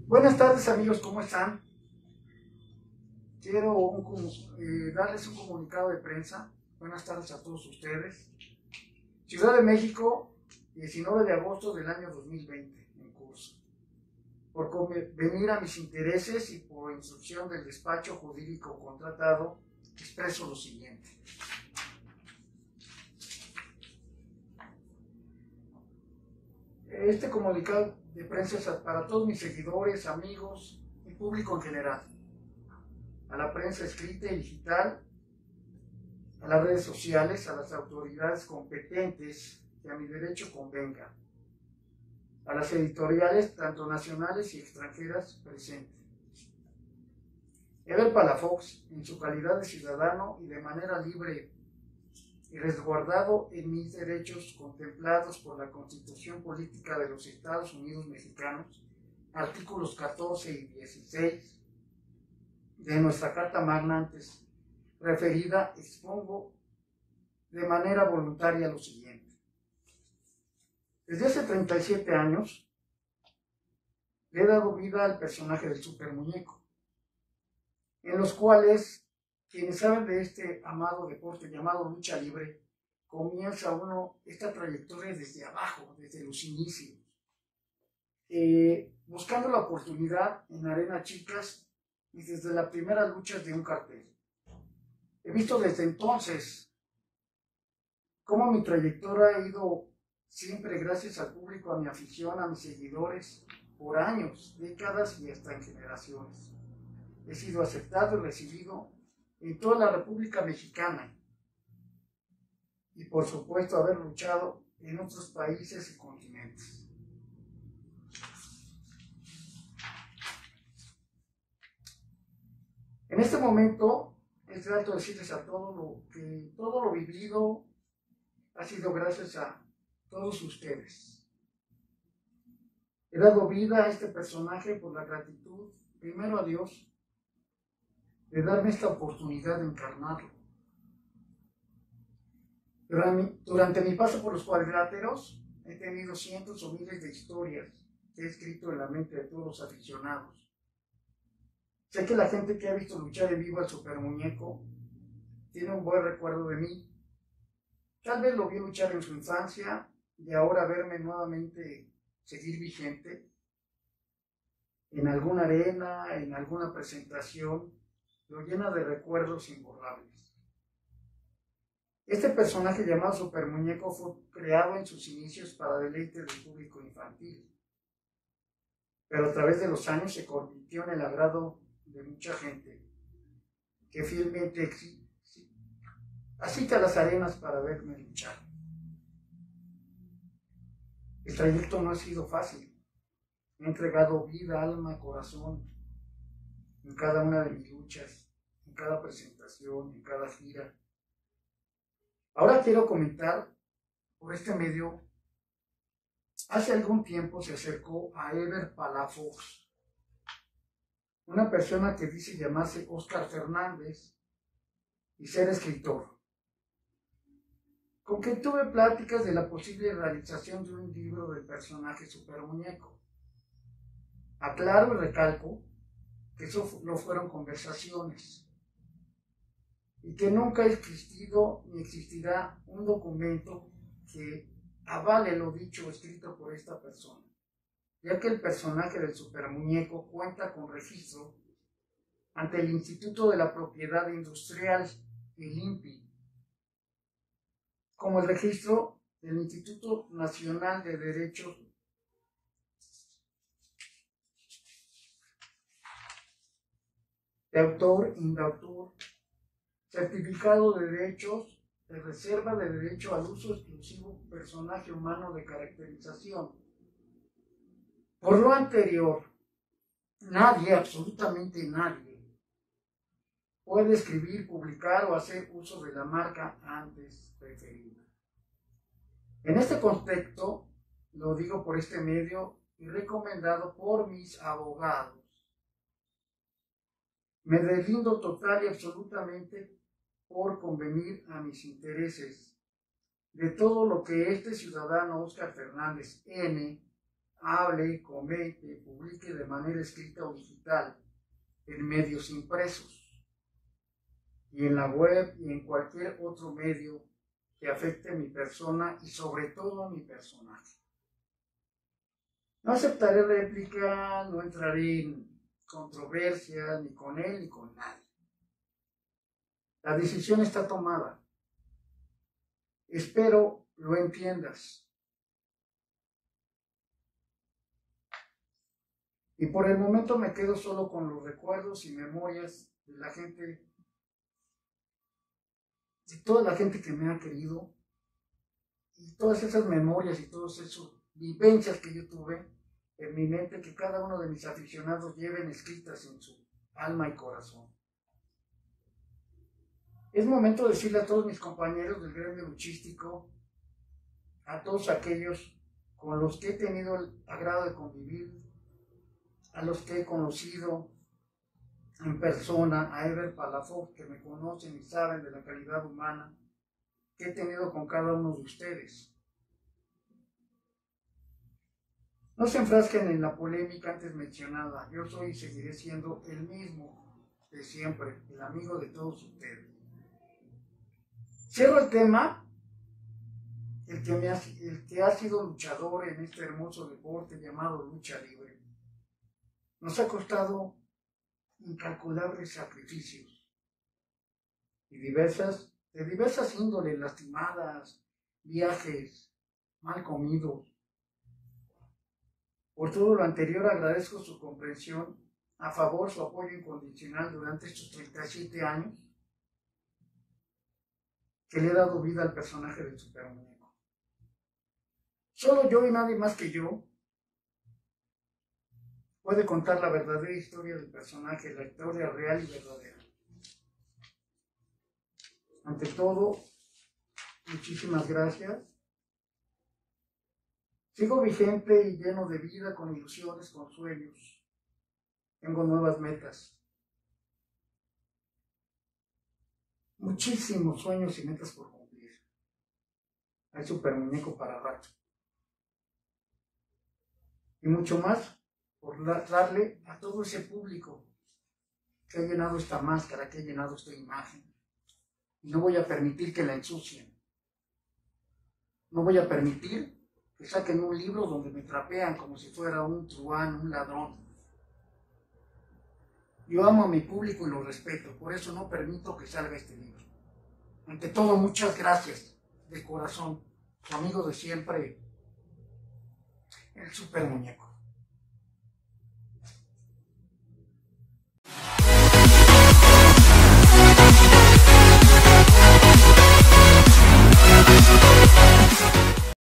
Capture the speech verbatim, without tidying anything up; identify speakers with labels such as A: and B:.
A: Buenas tardes amigos, ¿cómo están? Quiero un, eh, darles un comunicado de prensa. Buenas tardes a todos ustedes. Ciudad de México, diecinueve de agosto del año dos mil veinte, en curso. Por convenir a mis intereses y por instrucción del despacho jurídico contratado, expreso lo siguiente. Este comunicado de prensa es para todos mis seguidores, amigos y público en general. A la prensa escrita y digital, a las redes sociales, a las autoridades competentes que a mi derecho convenga, a las editoriales, tanto nacionales y extranjeras presentes. Ever Palafox, en su calidad de ciudadano y de manera libre y resguardado en mis derechos contemplados por la Constitución Política de los Estados Unidos Mexicanos, artículos catorce y dieciséis de nuestra Carta Magna antes referida, expongo de manera voluntaria lo siguiente. Desde hace treinta y siete años le he dado vida al personaje del Super Muñeco, en los cuales quienes saben de este amado deporte llamado lucha libre, comienza uno esta trayectoria desde abajo, desde los inicios, eh, buscando la oportunidad en arenas chicas y desde las primeras luchas de un cartel. He visto desde entonces cómo mi trayectoria ha ido siempre gracias al público, a mi afición, a mis seguidores, por años, décadas y hasta en generaciones. He sido aceptado y recibido en toda la República Mexicana y por supuesto haber luchado en otros países y continentes. En este momento es grato decirles a todos lo que todo lo vivido ha sido gracias a todos ustedes. He dado vida a este personaje por la gratitud, primero a Dios, de darme esta oportunidad de encarnarlo. Durante mi paso por los cuadriláteros he tenido cientos o miles de historias que he escrito en la mente de todos los aficionados. Sé que la gente que ha visto luchar en vivo al Super Muñeco tiene un buen recuerdo de mí. Tal vez lo vi luchar en su infancia y ahora verme nuevamente seguir vigente en alguna arena, en alguna presentación, lo llena de recuerdos imborrables. Este personaje llamado Super Muñeco fue creado en sus inicios para deleite del público infantil, pero a través de los años se convirtió en el agrado de mucha gente que fielmente asiste a las arenas para verme luchar. El trayecto no ha sido fácil. He entregado vida, alma, corazón en cada una de mis luchas, en cada presentación, en cada gira. Ahora quiero comentar por este medio. Hace algún tiempo se acercó a Ever Palafox, una persona que dice llamarse Óscar Fernández y ser escritor, con quien tuve pláticas de la posible realización de un libro del personaje Super Muñeco. Aclaro y recalco que eso no fueron conversaciones y que nunca ha existido ni existirá un documento que avale lo dicho o escrito por esta persona, ya que el personaje del Super Muñeco cuenta con registro ante el Instituto de la Propiedad Industrial, el I N P I, como el registro del Instituto Nacional de Derechos de Autor, Indautor, certificado de derechos de reserva de derecho al uso exclusivo personaje humano de caracterización. Por lo anterior, nadie, absolutamente nadie, puede escribir, publicar o hacer uso de la marca antes referida. En este contexto, lo digo por este medio y recomendado por mis abogados, me deslindo total y absolutamente por convenir a mis intereses de todo lo que este ciudadano Óscar Fernández N hable, comente, publique de manera escrita o digital en medios impresos y en la web y en cualquier otro medio que afecte a mi persona y sobre todo a mi personaje. No aceptaré réplica, no entraré en controversia ni con él ni con nadie. La decisión está tomada. Espero lo entiendas. Y por el momento me quedo solo con los recuerdos y memorias de la gente, de toda la gente que me ha querido, y todas esas memorias y todas esas vivencias que yo tuve en mi mente, que cada uno de mis aficionados lleven escritas en su alma y corazón. Es momento de decirle a todos mis compañeros del gremio luchístico, a todos aquellos con los que he tenido el agrado de convivir, a los que he conocido en persona, a Ever Palafox, que me conocen y saben de la calidad humana que he tenido con cada uno de ustedes. No se enfrasquen en la polémica antes mencionada. Yo soy y seguiré siendo el mismo de siempre, el amigo de todos ustedes. Cierro el tema, el que, me ha, el que ha sido luchador en este hermoso deporte llamado lucha libre. Nos ha costado incalculables sacrificios y diversas, de diversas índoles, lastimadas, viajes, mal comidos. Por todo lo anterior agradezco su comprensión, a favor su apoyo incondicional durante estos treinta y siete años que le he dado vida al personaje del Super Muñeco. Solo yo y nadie más que yo puede contar la verdadera historia del personaje, la historia real y verdadera. Ante todo, muchísimas gracias. Sigo vigente y lleno de vida, con ilusiones, con sueños. Tengo nuevas metas. Muchísimos sueños y metas por cumplir. Hay Super Muñeco para rato. Y mucho más por darle a todo ese público que ha llenado esta máscara, que ha llenado esta imagen. Y no voy a permitir que la ensucien. No voy a permitir que saquen un libro donde me trapean como si fuera un truán, un ladrón. Yo amo a mi público y lo respeto, por eso no permito que salga este libro. Ante todo, muchas gracias de corazón, su amigo de siempre, el Super Muñeco.